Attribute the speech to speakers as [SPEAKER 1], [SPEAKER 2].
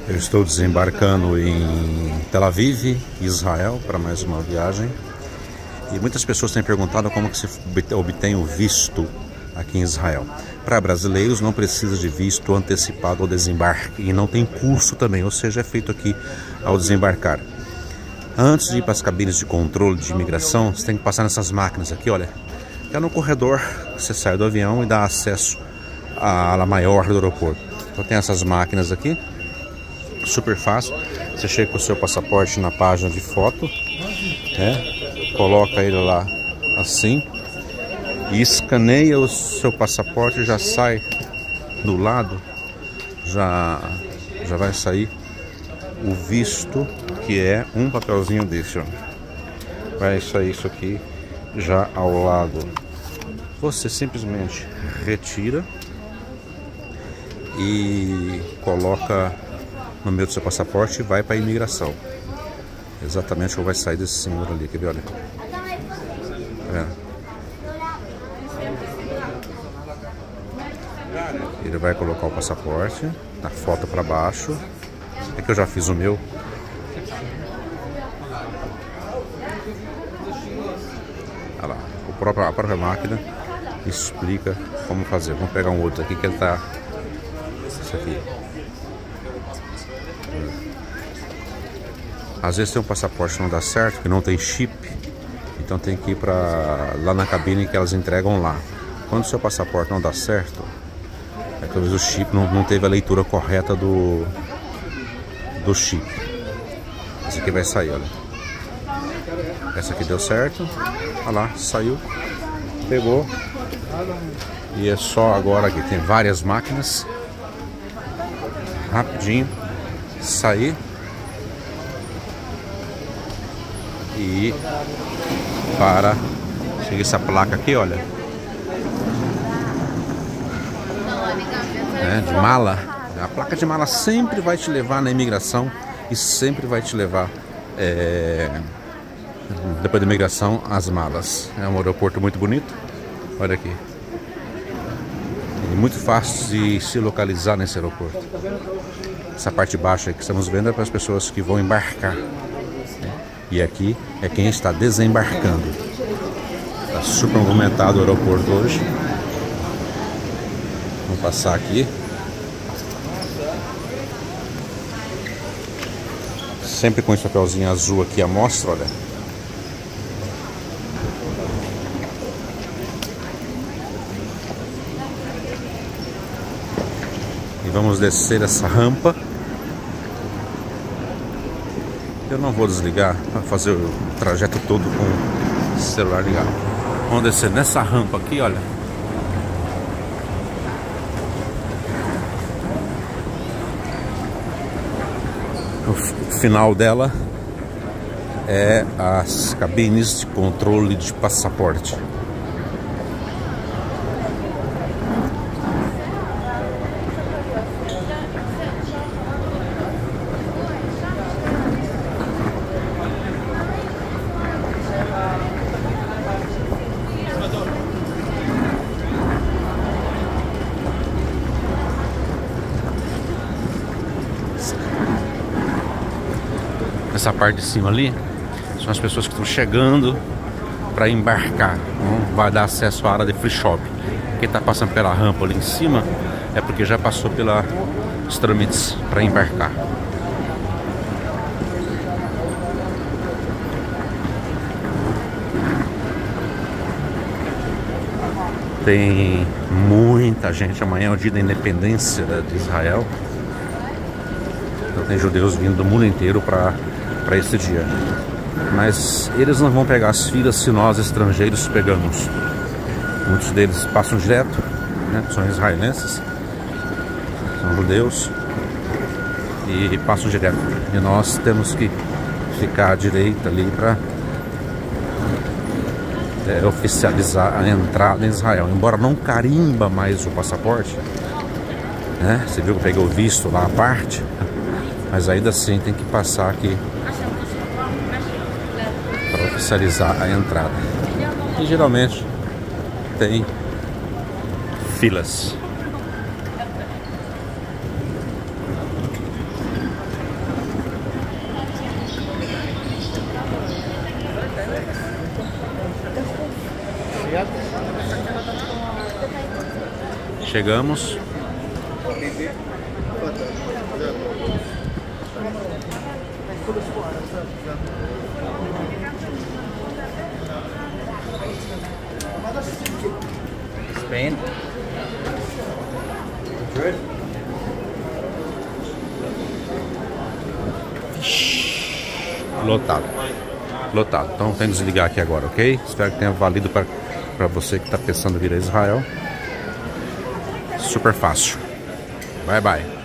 [SPEAKER 1] Eu estou desembarcando em Tel Aviv, Israel, para mais uma viagem. E muitas pessoas têm perguntado como que se obtém o visto aqui em Israel. Para brasileiros não precisa de visto antecipado ao desembarque e não tem curso também, ou seja, é feito aqui ao desembarcar. Antes de ir para as cabines de controle de imigração, você tem que passar nessas máquinas aqui, olha. É no corredor, você sai do avião e dá acesso à ala maior do aeroporto. Então tem essas máquinas aqui, super fácil. Você chega com o seu passaporte na página de foto, né? Coloca ele lá assim e escaneia o seu passaporte, já sai do lado, já vai sair o visto, que é um papelzinho desse, ó. Vai sair isso aqui já ao lado. Você simplesmente retira e coloca no meio do seu passaporte e vai para a imigração. Exatamente como vai sair desse senhor ali, quer ver? Olha. Ele vai colocar o passaporte, a foto para baixo. É que eu já fiz o meu. Olha lá, a própria máquina explica como fazer. Vamos pegar um outro aqui que ele tá. Isso aqui. Às vezes tem um passaporte que não dá certo, que não tem chip, então tem que ir lá na cabine que elas entregam lá. Quando o seu passaporte não dá certo, é que talvez o chip não teve a leitura correta do chip. Esse aqui vai sair, olha. Essa aqui deu certo. Olha lá, saiu. Pegou. E é só agora aqui. Tem várias máquinas. Rapidinho. Sair. E para seguir essa placa aqui, olha. De mala. A placa de mala sempre vai te levar na imigração e sempre vai te levar, depois da imigração, as malas. É um aeroporto muito bonito. Olha aqui. E muito fácil de se localizar nesse aeroporto. Essa parte baixa que estamos vendo é para as pessoas que vão embarcar. E aqui é quem está desembarcando. Está super movimentado o aeroporto hoje. Vamos passar aqui. Sempre com esse papelzinho azul aqui à mostra, olha. E vamos descer essa rampa. Eu não vou desligar para fazer o trajeto todo com o celular ligado. Vamos descer nessa rampa aqui, olha. O final dela é as cabines de controle de passaporte. Essa parte de cima ali são as pessoas que estão chegando para embarcar. Não vai dar acesso à área de free shop. Quem está passando pela rampa ali em cima é porque já passou pelos trâmites para embarcar. Tem muita gente. Amanhã é o dia da independência de Israel. Então tem judeus vindo do mundo inteiro para esse dia. Mas eles não vão pegar as filas se nós estrangeiros pegamos. Muitos deles passam direto, né? São israelenses, são judeus e passam direto. E nós temos que ficar à direita ali para oficializar a entrada em Israel. Embora não carimba mais o passaporte, né? Você viu que eu peguei o visto lá à parte, mas ainda assim tem que passar aqui para oficializar a entrada. E geralmente tem filas. Chegamos.
[SPEAKER 2] Spain. Good.
[SPEAKER 1] Lotado. Lotado. Então tem que desligar aqui agora, ok? Espero que tenha valido para você que está pensando em vir a Israel. Super fácil. Bye bye.